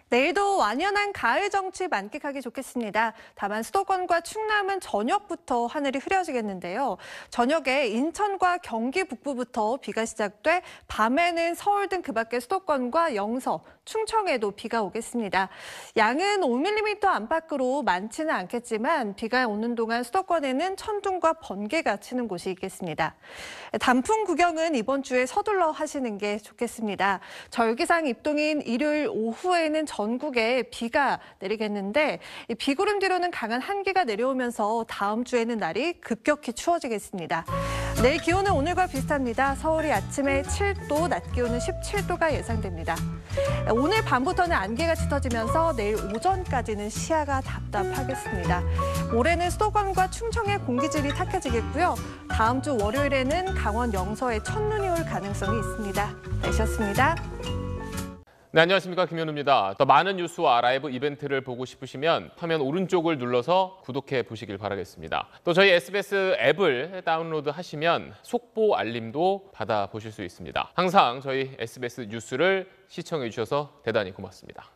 내일도 완연한 가을 정취 만끽하기 좋겠습니다. 다만 수도권과 충남은 저녁부터 하늘이 흐려지겠는데요. 저녁에 인천과 경기 북부부터 비가 시작돼 밤에는 서울 등 그밖의 수도권과 영서, 충청에도 비가 오겠습니다. 양은 5mm 안팎으로 많지는 않겠지만 비가 오는 동안 수도권에는 천둥과 번개가 치는 곳이 있겠습니다. 단풍 구경은 이번 주에 서둘러 하시는 게 좋겠습니다. 절기상 입동인 일요일 오후에는 전국에 비가 내리겠는데 비구름 뒤로는 강한 한기가 내려오면서 다음 주에는 날이 급격히 추워지겠습니다. 내일 기온은 오늘과 비슷합니다. 서울이 아침에 7도, 낮 기온은 17도가 예상됩니다. 오늘 밤부터는 안개가 짙어지면서 내일 오전까지는 시야가 답답하겠습니다. 모레는 수도권과 충청의 공기질이 탁해지겠고요. 다음 주 월요일에는 강원 영서에 첫눈이 올 가능성이 있습니다. 날씨였습니다. 네, 안녕하십니까. 김현우입니다. 더 많은 뉴스와 라이브 이벤트를 보고 싶으시면 화면 오른쪽을 눌러서 구독해 보시길 바라겠습니다. 또 저희 SBS 앱을 다운로드 하시면 속보 알림도 받아보실 수 있습니다. 항상 저희 SBS 뉴스를 시청해 주셔서 대단히 고맙습니다.